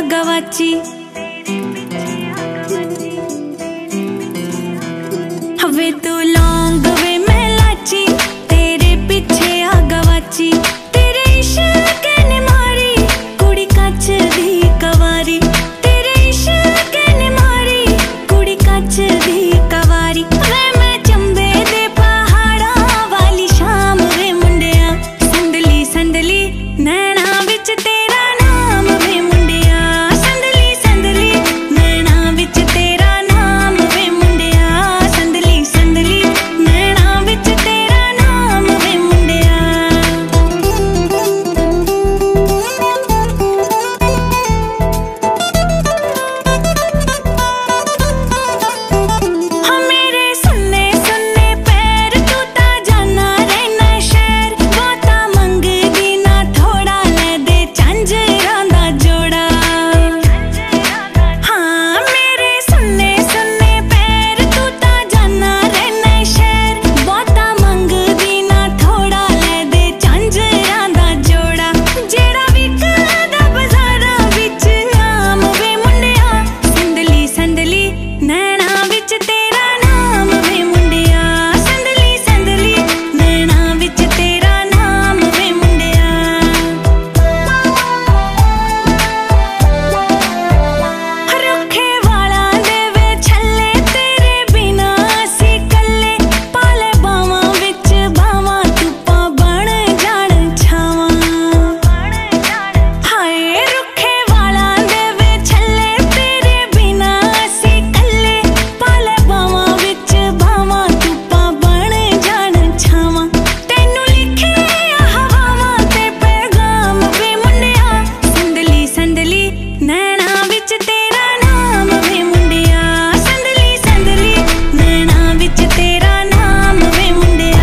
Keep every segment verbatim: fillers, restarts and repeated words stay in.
गवाची हवे तू लौंग वे मैं लाची तेरे पीछे आ गवाची तेरे इश्क ने मारी कुड़ी कच दी कवारी तेरे इश्क ने मारी कुड़ी कच दी कवारी वे मैं चंबे दे पहाड़ा वाली शाम वे मुंडिया संदली संदली नैना विच तेरा नाम वे मुंडिया संदली संदली नैना विच तेरा नाम वे मुंडिया संदली संदली नैना विच तेरा नाम वे मुंडिया हाँ मेरे सुन्ने सुन्ने पैर तू ता जाना रहना शहर बहुता मंगदी ना थोड़ा ले दे झांजरां दा जोड़ा हाँ मेरे सुन्ने सुन्ने पैर तू ता जाना रहना शहर बहुता मंगदी ना थोड़ा ले दे झांजरां दा जोड़ा जेड़ा विकदा बाजारां विच आम वे मुंडिया संदली संदली नैना विच तेरा नाम वे मुंडिया संदली संदली नैना विच तेरा नाम वे मुंडिया रुखे वाला दे वे छल्ले तेरे बिना असी कल्ले पाले बावां विच बावां धुप्पां बण जाण छावां हाय रुखे वाला दे वे छल्ले तेरे बिना असी कल्ले पाले बावां विच बावां धुप्पां बण जाण छावां तैनू लिखे आ हवावां ते पैगाम वे मुंडिया संदली संदली नैना विच तेरा नाम वे मुंडिया संदली संदली नैना विच तेरा नाम वे मुंडिया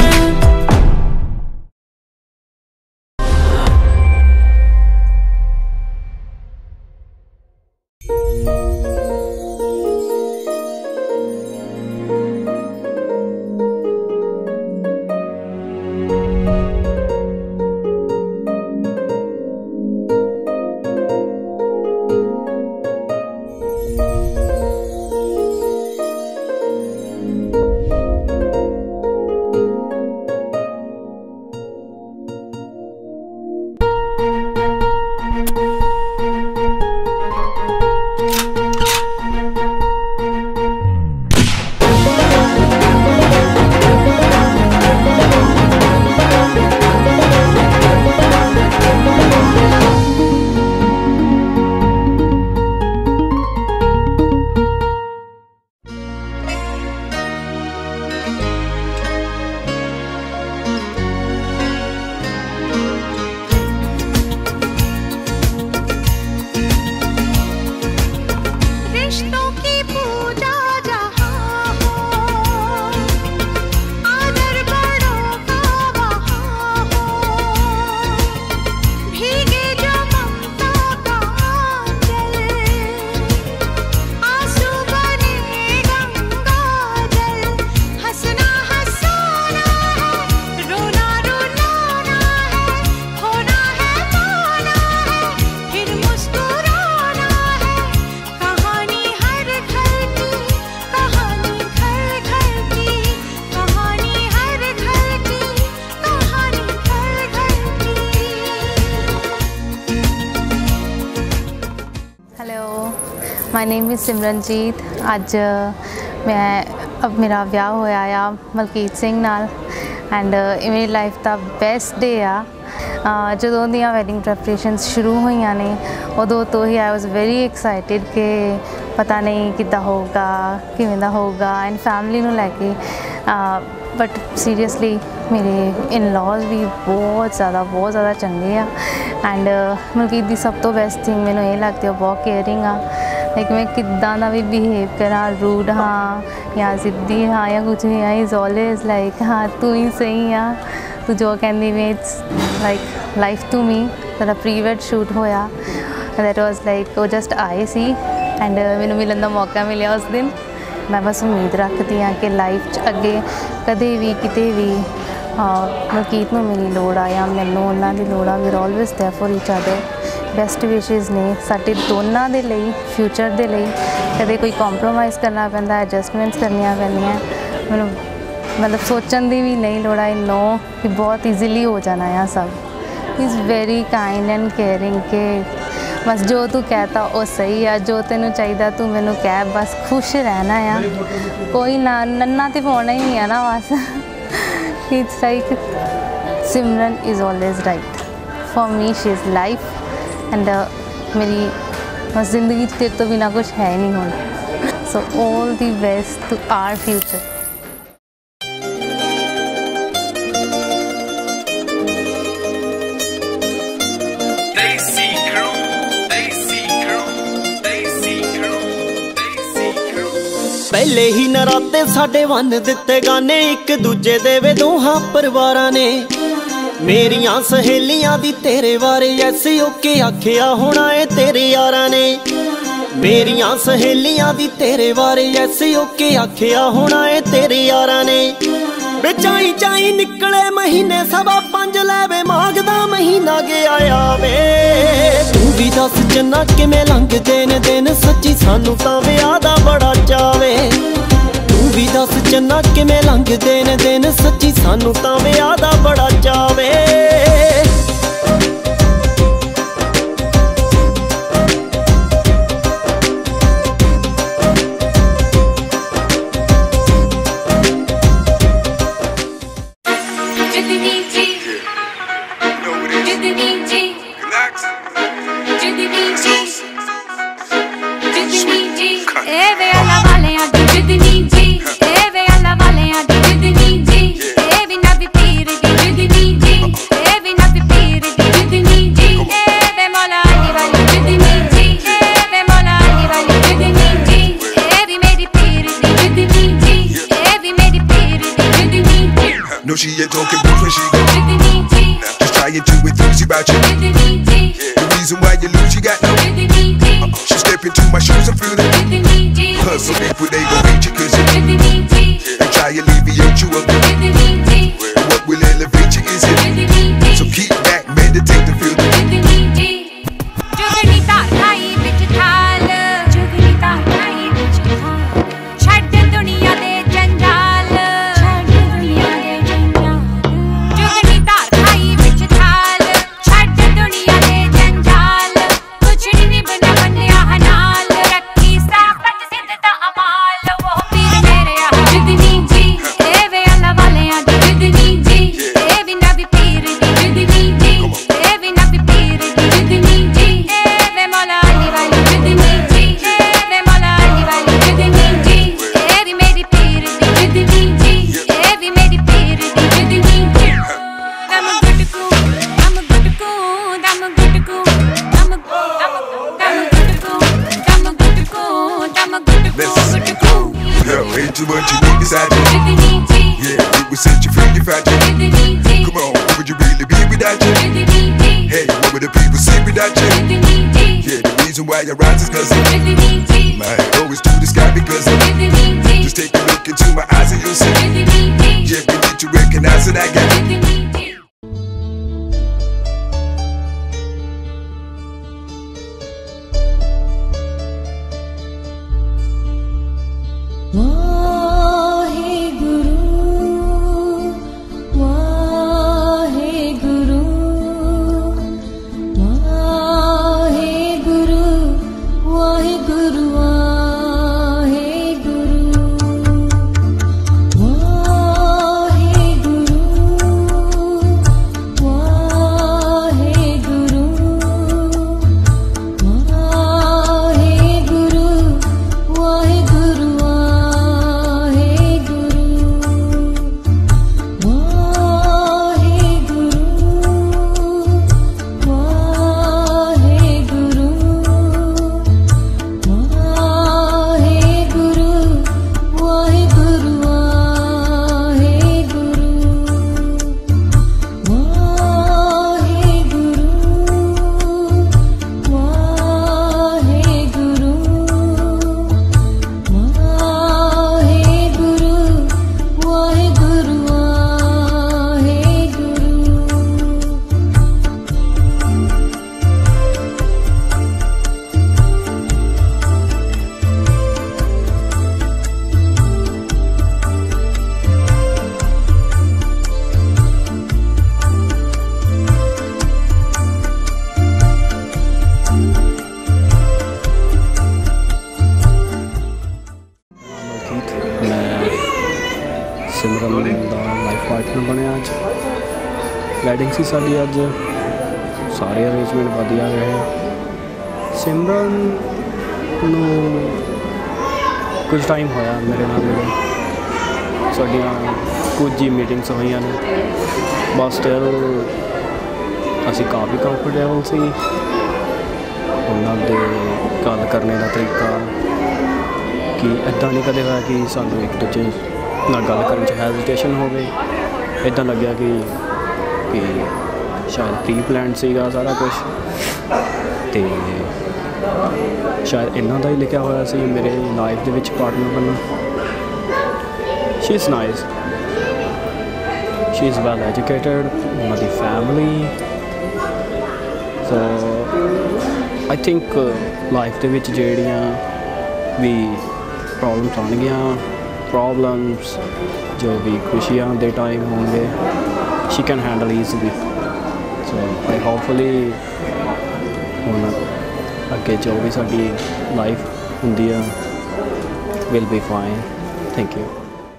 रिश्तों की पूजा जहाँ हो आदर बड़ों का वहाँ हो भीगे जो ममता का आंचल आंसू बने गंगा जल हंसना हंसाना है रोना रुलाना है खोना है पाना है फिर मुस्कुराना है कहानी हर घर की कहानी घर घर की कहानी हर घर की कहानी घर घर की hello my name is Simranjeet अज मैं अब मेरा विआह होया आ मलकीत सिंह नाल एंड ਇਹ ਮੇਰੀ लाइफ का बेस्ट डे आ ਜਦੋਂ ਦੀਆਂ ਵੈਡਿੰਗ ਪ੍ਰੈਪਰੇਸ਼ਨਸ ਸ਼ੁਰੂ ਹੋਈਆਂ ਨੇ ਉਦੋਂ ਤੋਂ ਹੀ आई वाज वेरी एक्साइटेड कि पता नहीं किद्दां होगा किवें दा होगा एंड फैमिली ਨੂੰ ਲੈ ਕੇ बट सीरियसली मेरे इन लॉज भी बहुत ज़्यादा बहुत ज़्यादा चंगे आ एंड मलकीत दी सब तो बेस्ट थिंग मैनूं ये लगती है बहुत केयरिंग आ लाइक मैं किद्दां दा भी बिहेव करा रूड हाँ या सिद्धी हाँ या कुछ भी हाँ इज़ ऑलवेज लाइक हाँ तू ही सही आ तू जो कहंदी वे it's like life to me साडा प्री वेड शूट होया दैट वाज लाइक वो जस्ट आए सी एंड मैनूं मिलन दा मौका मिलिया उस दिन मैं बस उम्मीद रखती हाँ कि लाइफ च अगे कदे भी किते भी मलकीत नूं मेरी लोड़ आ या मैनूं उन्हां दी लोड़ आ we are always there for each other best wishes ਨੇ ਸਾਡੇ ਦੋਨਾਂ ਦੇ ਲਈ, ਫਿਊਚਰ ਦੇ ਲਈ। ਕਦੇ ਕੋਈ ਕੰਪਰੋਮਾਈਜ਼ ਕਰਨਾ ਪੈਂਦਾ, ਐਡਜਸਟਮੈਂਟਸ ਕਰਨੀਆਂ ਪੈਂਦੀਆਂ। ਮੈਨੂੰ मतलब सोचन की भी नहीं लोड़। आई नो कि बहुत ईजीली हो जाना है सब। He is very kind and caring के बस जो तू कहता वो सही है, जो तेनू चाहिए तू मैनू कह, बस खुश रहना है, कोई ना नन्ना तो पाना ही नहीं है ना बस। It's like Simran is always right for me, she is life and मेरी बस ज़िंदगी तेरे तो बिना कुछ है नहीं होना। So all the best to our future. पहले ही नराते साडे वन दिते गाने, एक दूजे दे वे दोहां परिवारां ने। मेरियां सहेलियां दी तेरे बारे ऐसे ओके आखिया होना है तेरे यारां ने। मेरियां सहेलियां दी तेरे बारे ऐसे ओके आखिया होना है तेरे यारां ने। बेचाई चाई निकले महीने सवा पंज लैवे मांगदा महीना गया आवे। तू भी दस चन्ना किवें लंघदे ने दिन, सच्ची सानू तां विआह दा बड़ा चावे। तू भी दस चन्ना किवें लंघदे ने दिन, सच्ची सानू तां विआह दा बड़ा चावे। No, she ain't talking blues when she go. Just trying to enthuse about you. The reason why you lose, you got no. Uh, she step into my shoes and feel it. Plus some people, they gon' hate you cause you and try to alleviate you of it. What will elevate you is it. So keep back, meditate to feel it. To what you need beside you. Yeah, it will set you free if I do. Come on, what would you really be without you? Hey, what would the people say without you? Yeah, the reason why I rise is cause of my always to the sky because of just take a look into my eyes and you'll see. Yeah, we need to recognize that I got it. Wedding ਸੀ ਸਾਡੀ ਅੱਜ, ਸਾਰੇ arrangement ਵਧੀਆ ਰਹੇ। ਸਿਮਰਨ ਨੂੰ ਕੁਝ time ਹੋਇਆ ਮੇਰੇ ਨਾਲ ਮਿਲੇ, ਸਾਡੀਆਂ ਕੁਝ ਹੀ ਮੀਟਿੰਗਸ ਹੋਈਆਂ ਨੇ, ਬਸ ਸਟਿਲ ਅਸੀਂ ਕਾਫੀ ਕੰਫਰਟੇਬਲ ਸੀ। ਉਹਨਾਂ ਦੇ ਗੱਲ ਕਰਨੇ ਦਾ ਤਰੀਕਾ ਕਿ ਇੱਦਾਂ ਨਹੀਂ ਕਦੇ ਹੋਇਆ ਕਿ ਸਾਨੂੰ ਇੱਕ ਦੂਜੇ ਨਾਲ ਗੱਲ ਕਰਨ 'ਚ ਹੈਜ਼ੀਟੇਸ਼ਨ ਹੋਵੇ। ਇੱਦਾਂ ਲੱਗਿਆ ਕਿ ਕਿ ਸ਼ਾਇਦ ਪ੍ਰੀ ਪਲਾਨ ਸੀਗਾ ਸਾਰਾ ਕੁਛ, ਅਤੇ ਸ਼ਾਇਦ ਇਹਨਾਂ ਦਾ ਹੀ ਲਿਖਿਆ ਹੋਇਆ ਸੀ ਮੇਰੇ ਲਾਈਫ ਦੇ ਵਿੱਚ ਪਾਰਟਨਰ ਬਣਨਾ। She is nice, she is well educated, ਉਹਨਾਂ ਦੀ family. So I think life ਦੇ ਵਿੱਚ ਜਿਹੜੀਆਂ ਵੀ ਪ੍ਰੋਬਲਮਸ ਆਉਣਗੀਆਂ, ਪ੍ਰੋਬਲਮਸ ਜੋ ਵੀ ਖੁਸ਼ੀਆਂ ਦੇ ਟਾਈਮ ਹੋਣਗੇ, she can handle easily. So I hopefully ਹੁਣ ਅੱਗੇ ਜੋ ਵੀ ਸਾਡੀ ਲਾਈਫ ਹੁੰਦੀ ਆ will be fine. Thank you.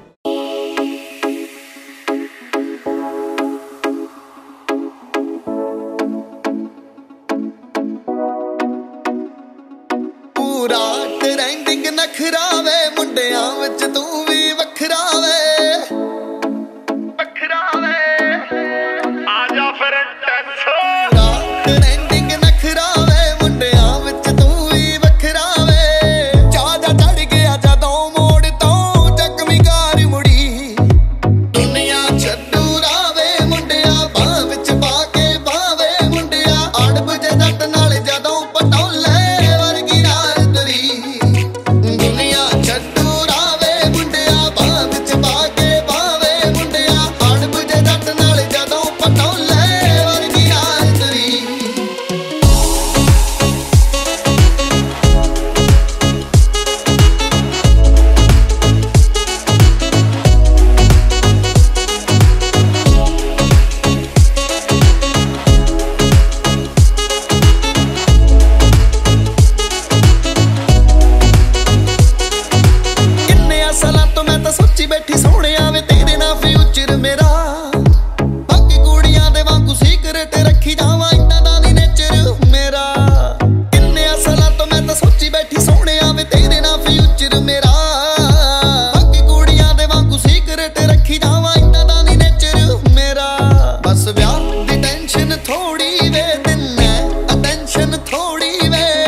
ਪੂਰਾ ਟ੍ਰੈਂਡਿੰਗ ਨਖਰਾ ਵੇ, ਮੁੰਡਿਆਂ ਵਿੱਚ ਤੂੰ ਵੀ ਵੱਖਰਾ ਵੇ, ਵੱਖਰਾ ਵੇ, ਆ ਜਾ ਫਿਰ ਟੈਂਸੋ। ਟ੍ਰੈਂਡਿੰਗ ਨਖਰਾ ਵੇ, ਮੁੰਡਿਆਂ ਵਿੱਚ ਤੂੰ ਵੀ ਵੱਖਰਾ ਵੇ, ਚਾਹ ਜਾ ਚੜ ਗਿਆ ਜਦੋਂ ਮੋੜ ਤੋਂ ਜ਼ਖਮੀ ਕਾਰ ਮੁੜੀ। ਦੁਨੀਆ ਛੱਡੂ ਰਾਵੇ ਮੁੰਡਿਆ, ਬਾਹ ਵਿੱਚ ਪਾ ਕੇ ਬਾਵੇ ਮੁੰਡਿਆ, ਅੜਬ ਜੇ ਜੱਟ ਨਾਲ ਜਦੋਂ ਪਟੋਲੇ ਵਰਗੀ ਰਾਤ ਰੀ। ਦੁਨੀਆ ਛੱਡੂ ਰਾਵੇ ਮੁੰਡਿਆ, ਬਾਹ ਵਿੱਚ ਪਾ ਕੇ ਬਾਵੇ ਮੁੰਡਿਆ, ਅੜਬ ਜੇ ਜੱਟ ਨਾਲ ਜਦੋਂ ਪਟੋਲੇ ਵਰਗੀ ਰਾਤ ਰੀ। ਕਿੰਨੇ ਸਾਲਾਂ ਤੋਂ ਮੈਂ ਤਾਂ ਸੋਚੀ ਬੈਠੀ ਸੋਹਣਿਆ ਵੇ ਤੇਰੇ ਨਾਲ ਫਿਊਚਰ ਮੇਰਾ, ਬਾਕੀ ਕੁੜੀਆਂ ਦੇ ਵਾਂਗੂ ਸੀਕਰੇਟ ਰੱਖੀ ਜਾਵਾਂ, ਇੰਨਾ ਦਾ ਨੀ ਨੇਚਰ ਮੇਰਾ। ਕਿੰਨੇ ਸਾਲਾਂ ਤੋਂ ਮੈਂ ਤਾਂ ਸੋਚੀ ਬੈਠੀ ਸੋਹਣਿਆ ਵੇ ਤੇਰੇ ਨਾਲ ਫਿਊਚਰ ਮੇਰਾ, ਬਾਕੀ ਕੁੜੀਆਂ ਦੇ ਵਾਂਗੂ ਸੀਕਰੇਟ ਰੱਖੀ ਜਾਵਾਂ, ਇੰਨਾ ਦਾ ਨੀ ਨੇਚਰ ਮੇਰਾ। ਬਸ ਵਿਆਹ ਦੀ ਟੈਨਸ਼ਨ ਥੋੜੀ ਵੇ, ਦਿਨ ਹੈ ਅਟੈਂਸ਼ਨ ਥੋੜੀ ਵੇ,